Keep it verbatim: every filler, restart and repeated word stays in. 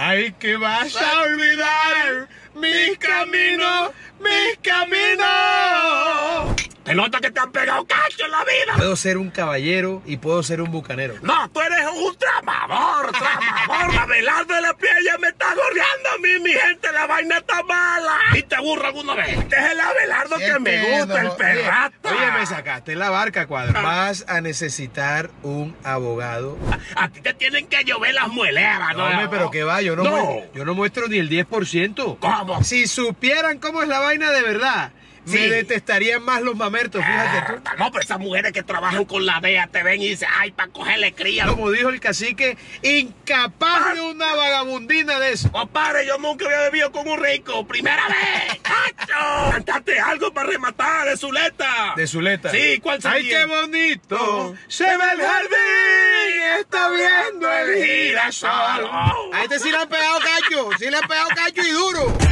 Ay, que vas a olvidar mis caminos, mis caminos. Te nota que te han pegado cacho en la vida. Puedo ser un caballero y puedo ser un bucanero. No, tú eres un tramador, tramador. Abelardo de la Piella me está gorreando a mí, mi gente. La vaina está mala. ¿Y te aburro alguna vez? Este es el Abelardo que me gusta, el perrata. Oye, oye, me sacaste la barca, Cuadra. Vas a necesitar un abogado. A, a ti te tienen que llover las mueleras, ¿no? No, hombre, pero que va, yo no, No. Muestro, yo no muestro ni el diez por ciento. ¿Cómo? Si supieran cómo es la vaina de verdad, Sí. me detestarían más los mamertos, fíjate tú. No, pero esas mujeres que trabajan con la D E A te ven y dicen, ay, para cogerle cría. Como dijo el cacique, incapaz de una vagabundina de eso. Compadre, yo nunca había bebido con un rico. ¡Primera vez! ¡Cacho! ¡Cantate algo para rematar de Zuleta! De Zuleta. Sí, ¿cuál sería? ¡Ay, qué bonito! Se ve el jardín, está viendo el girasol. A este sí le han pegado cacho, sí le han pegado cacho y duro.